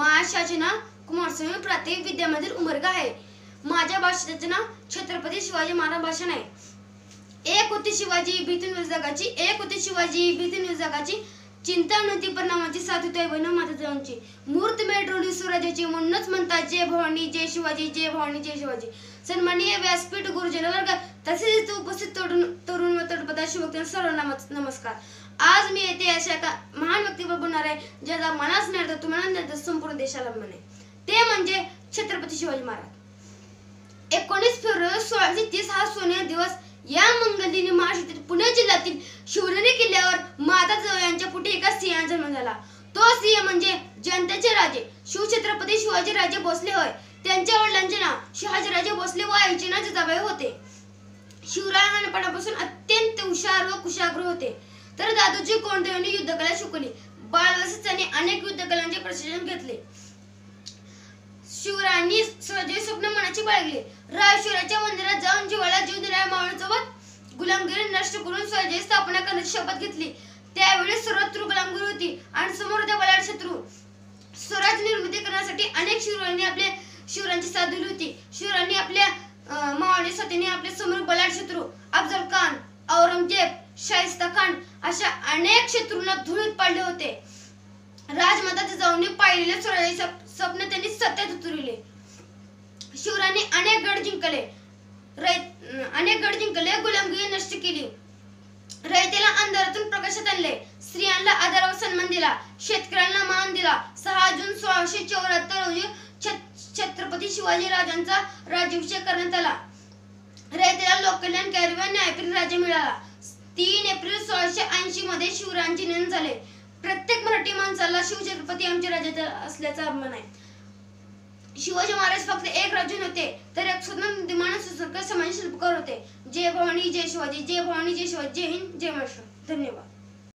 महाराष्ट्राचे नाव कुमारस्वामी प्राथमिक विद्यामंदिर उमरगा आहे। माझ्या भाषेचे नाव छत्रपती शिवाजी महाराज भाषण आहे। एक होती शिवाजी भीती जगाची, एक होती शिवाजी भीती जगाची, चिंता नव्हती परिणामाची, साथ होती बहिण माताची, मूर्तमेढ रोली स्वराज्याची, म्हणूनच म्हणतात जय भवानी जय शिवाजी, जय भवानी जय शिवाजी। सन्माननीय व्यासपीठ गुरुजन वर्ग तसेच उपस्थित तरुण व तळपदा शिवभक्तांना सर्वांना नमस्कार। आज मी येथे अशा एका महान व्यक्तीवर बोलणार आहे ज्याचा मनास नाही तुम्हाला नाही संपूर्ण देशाला म्हणे, ते म्हणजे छत्रपती शिवाजी महाराज। 19 फेब्रुवारी 1630 हा सोनेरी दिवस। या मंगलदिनी महाराष्ट्रातील पुणे जिल्ह्यातील शिवनेरी किल्ल्यावर माता जिजाऊ यांच्या पोटी एका सिंहाचा जन्म झाला। तो सिंह म्हणजे जनतेचे राजे शिवछत्रपती शिवाजीराजे भोसले होय। त्यांच्या वडिलांचे नाव शहाजीराजे भोसले व आईचे नाव जिजाबाई होते। शिवराय लहानपणापासून अत्यंत हुशार व कुशाग्र होते, तर दादोजी कोंडदेव यांनी युद्धकला शिकवली। बाळावस्थेत त्यांनी अनेक युद्धकलांचे प्रशिक्षण घेतले। शिवरायांनी स्वराज्याचे स्वप्न मनाची बाळगले। रायशिवराच्या मंदिरात जाऊन जीवाला जीव दिलेल्या मावळ्यांसोबत गुलामगिरी नष्ट करून स्वराज्याची स्थापना करण्याची शपथ घेतली। त्यावेळी सर्वत्र गुलामगिरी होती आणि समोर होता बलाढ्य शत्रू। स्वराज निर्मिती करण्यासाठी अनेक शिवरायांची साथ दिली होती। शिवरायांनी आपल्या मावळ्यांच्या साथीने आपल्या समोर बलाढ्य शत्रू अफजल खान, औरंगजेब, शाहिस्ता खान अशा अनेक शत्रूंना धुळीत पाडले होते। राजमाता जिजाऊंनी पाहिलेले स्वराज्याचे स्वप्न त्यांनी सत्यात उतरविले। शिवरायांनी अनेक गड जिंकले, गुलामगिरी नष्ट केली, रयतेला अंधारातून प्रकाशात आणले, स्त्रियांना आदर व सन्मान दिला, शेतकऱ्यांना मान दिला। 6 जून 1674 रोजी छत्रपती शिवाजी राजांचा राज्याभिषेक करण्यात आला। रयतेला लोककल्याणकारी व न्यायप्रिय राज्य मिळाला। 3 एप्रिल 1680 मध्ये शिवरायांचे निधन झाले। प्रत्येक मराठी माणसाला शिवछत्रपती आमच्या राज्यात असल्याचा अभिमान आहे। शिवाजी महाराज फक्त एक राजे नव्हते, तर एक स्वतंत्र माणूस समाज शिल्पकार होते। जय भवानी जय शिवाजी, जय भवानी जय शिवाजी, जय हिंद जय महाराष्ट्र। धन्यवाद।